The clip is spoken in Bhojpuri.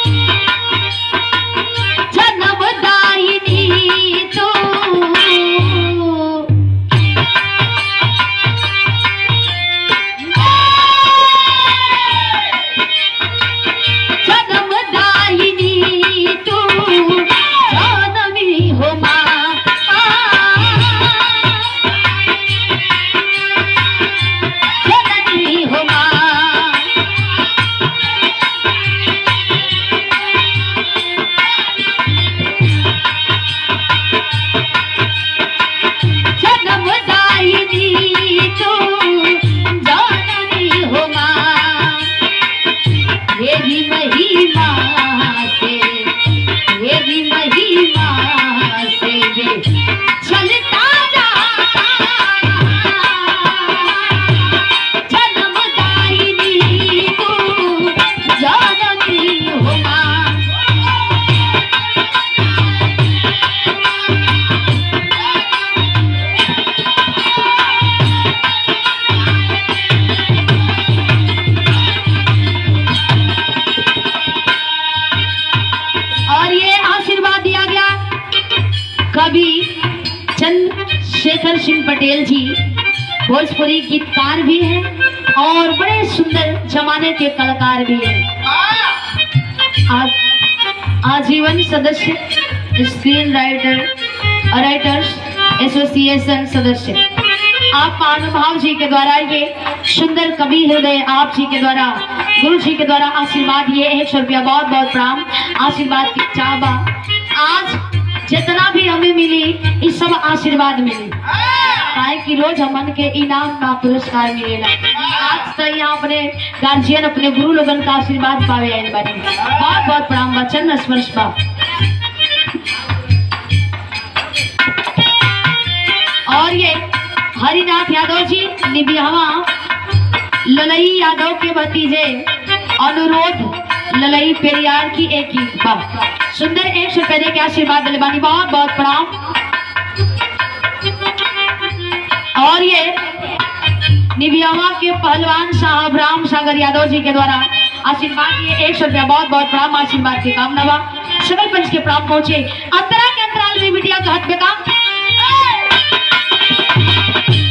कवि चंद्रशेखर सिंह पटेल जी भोजपुरी गीतकार भी हैं और बड़े सुंदर जमाने के कलाकार भी हैं। आजीवन सदस्य स्क्रीन राइटर्स एसोसिएशन सदस्य। आप महानुभाव जी के द्वारा ये सुंदर कवि हृदय आप जी के द्वारा गुरु जी के द्वारा आशीर्वाद, ये 100 रुपया बहुत बहुत प्रणाम। आशीर्वाद की चाहबा आज जितना भी हमें मिली इस सब आशीर्वाद मिली, काहे कि रोज हमन के इनाम का पुरस्कार मिलेगा। आज तो यहाँ अपने गार्जियन अपने गुरु लोगन का आशीर्वाद पावे आए बानी। बहुत बहुत प्रणाम वचन स्पर्श बा। और ये हरिनाथ यादव जी निबियावा ललई यादव के भतीजे अनुरोध ललई पेरियार की एक गीत बा सुंदर 100 रुपए दे के आशीर्वाद दिले बानी। बहुत बहुत प्रणाम। और ये निबियावा के पहलवान साहब राम सागर यादव जी के द्वारा आशीर्वाद, ये 100 रुपया बहुत बहुत प्रणाम। आशीर्वाद की कामना बा सकल पंच के प्राप्त पहुंचे। अंतरा के अंतराल में बिटिया का हाथ में काम